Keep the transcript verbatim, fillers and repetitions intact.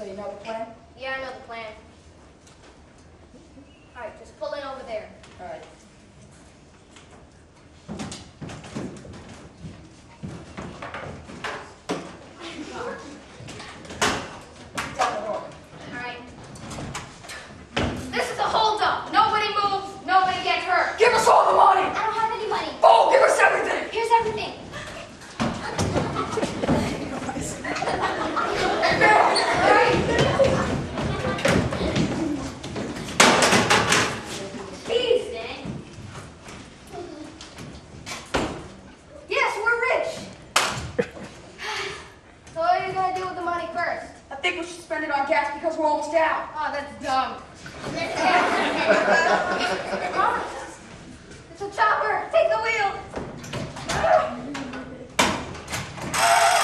So you know the plan? Yeah, I know the plan. All right, just pull in over there. All right. Down the road. All right. This is a holdup. Nobody moves. Nobody gets hurt. Give us all the money! I don't have any money. Oh, give us everything! Here's everything. All right. Peace, Dan. Yes, we're rich. So what are you gonna do with the money first? I think we should spend it on gas because we're almost out. Oh, that's dumb. Come on. It's a chopper. Take the wheel.